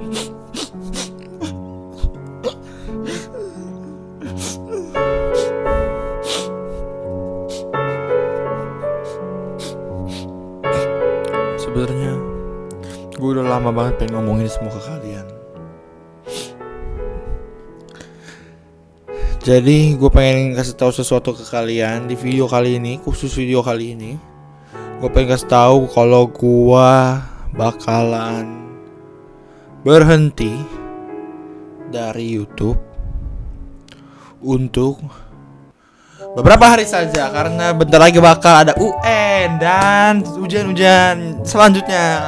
Sebenarnya gue udah lama banget pengen ngomongin semua ke kalian. Jadi gue pengen kasih tahu sesuatu ke kalian di video kali ini, khusus video kali ini. Gue pengen kasih tahu kalau gue bakalan berhenti dari YouTube untuk beberapa hari saja, karena bentar lagi bakal ada UN dan ujian-ujian selanjutnya.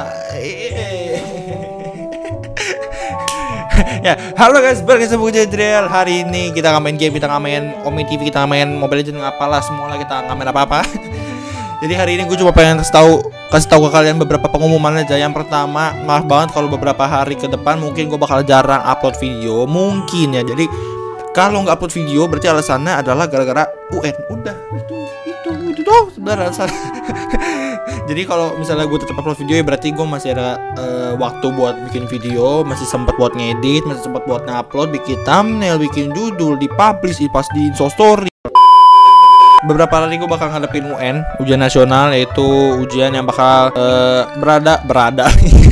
Ya, halo guys, berkesempatan Jadriel. Hari ini kita nggak main game, kita nggak main Omi TV, kita nggak main Mobile Legends, apalah semuanya, kita nggak main apa-apa. Jadi hari ini gue cuma pengen kasih tahu ke kalian beberapa pengumuman aja. Yang pertama, maaf banget kalau beberapa hari ke depan mungkin gue bakal jarang upload video, mungkin ya. Jadi kalau nggak upload video berarti alasannya adalah gara-gara UN. Udah, itu dong sebenarnya alasannya. Jadi kalau misalnya gue tetap upload video ya berarti gue masih ada waktu buat bikin video, masih sempat buat ngedit, masih sempat buat ngupload, bikin thumbnail, bikin judul, dipublish, pas di Instastory. Beberapa hari gue bakal ngadepin UN, ujian nasional, yaitu ujian yang bakal berada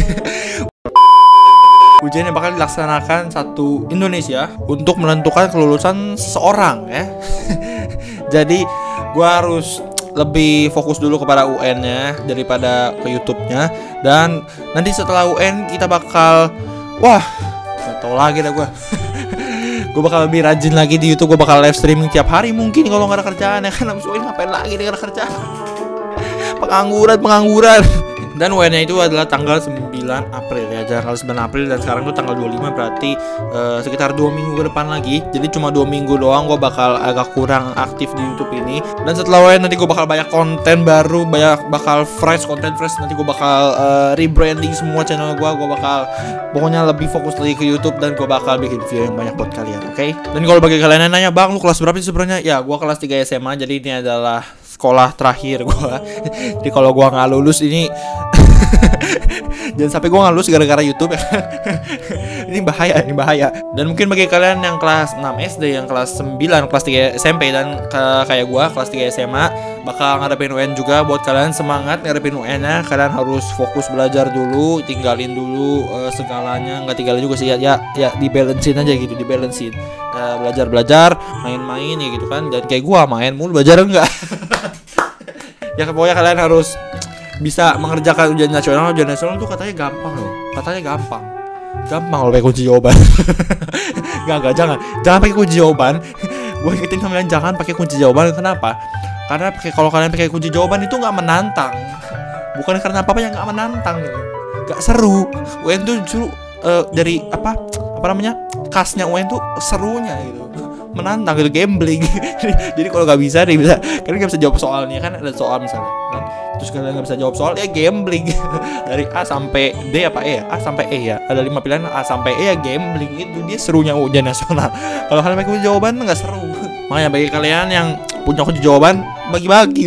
ujian yang bakal dilaksanakan satu Indonesia untuk menentukan kelulusan seseorang ya. Jadi gue harus lebih fokus dulu kepada UN-nya daripada ke YouTube-nya. Dan nanti setelah UN kita bakal gak tau lagi dah gue. Gue bakal lebih rajin lagi di YouTube. Gue bakal live streaming tiap hari mungkin kalau gak ada kerjaan ya kan. Abis UN ngapain lagi nih, gak ada kerjaan. Pengangguran. Dan UN-nya itu adalah tanggal 9 April ya, tanggal 9 April, dan sekarang tuh tanggal 25, berarti sekitar 2 minggu ke depan lagi. Jadi cuma 2 minggu doang gue bakal agak kurang aktif di YouTube ini. Dan setelah UN nanti gue bakal banyak konten baru, bakal konten fresh. Nanti gue bakal rebranding semua channel gue bakal pokoknya lebih fokus lagi ke YouTube, dan gue bakal bikin video yang banyak buat kalian, oke? Dan kalau bagi kalian yang nanya, "Bang, lu kelas berapa sih sebenarnya?" Ya, gue kelas 3 SMA, jadi ini adalah sekolah terakhir gue. Jadi kalau gue nggak lulus ini jangan sampai gue nggak lulus gara-gara YouTube ya. Ini bahaya. Dan mungkin bagi kalian yang kelas 6 SD, yang kelas 9, kelas 3 SMP, dan kayak gue kelas 3 SMA bakal ngadepin UN juga. Buat kalian semangat ngadepin UN-nya, kalian harus fokus belajar dulu, tinggalin dulu segalanya. Nggak tinggalin juga sih ya dibalancein aja gitu, belajar, main-main ya gitu kan. Dan kayak gue main mulu, belajar enggak. Ya pokoknya kalian harus bisa mengerjakan ujian nasional. Ujian nasional tuh katanya gampang loh. Gampang kalau pakai kunci jawaban. Jangan pakai kunci jawaban. Gue ingetin kalian jangan pakai kunci jawaban. Kenapa? Karena kalau kalian pakai kunci jawaban itu nggak menantang. Bukan karena apa yang nggak menantang gitu. Nggak seru. UN tuh justru dari apa namanya, khasnya UN tuh serunya gitu, menantang gitu, gambling. Jadi kalau nggak bisa kalian nggak bisa jawab soalnya kan, ada soal misalnya kan, terus kalian nggak bisa jawab soal ya gambling. Dari A sampai D apa E ya, A sampai E ya, ada 5 pilihan A sampai E ya, gambling. Itu dia serunya ujian nasional. Kalau kalian pakai kunci jawaban nggak seru. Makanya bagi kalian yang punya kunci jawaban, bagi-bagi.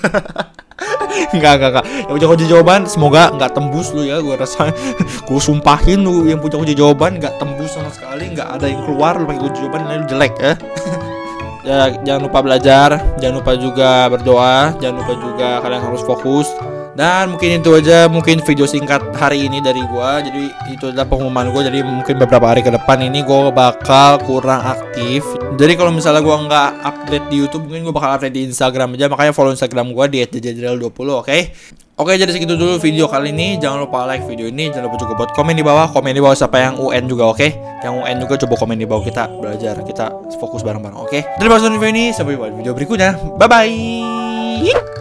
Enggak. Yang punya kunci jawaban semoga nggak tembus lu ya. Gue rasa gue sumpahin lu yang punya kunci jawaban nggak tembus sama sekali, nggak ada yang keluar. Lu pakai kunci jawaban lu jelek ya. Ya, jangan lupa belajar, jangan lupa juga berdoa, jangan lupa juga kalian harus fokus. Dan mungkin itu aja, mungkin video singkat hari ini dari gua. Jadi itu adalah pengumuman gua. Jadi mungkin beberapa hari ke depan ini gua bakal kurang aktif. Jadi kalau misalnya gua nggak update di YouTube, mungkin gua bakal update di Instagram aja. Makanya follow Instagram gua di @jadriel20, oke? Oke, jadi segitu dulu video kali ini. Jangan lupa like video ini, jangan lupa juga buat komen di bawah siapa yang UN juga, oke? Yang UN juga coba komen di bawah, kita belajar, kita fokus bareng-bareng, oke? Terima kasih video ini, sampai jumpa di video berikutnya. Bye bye.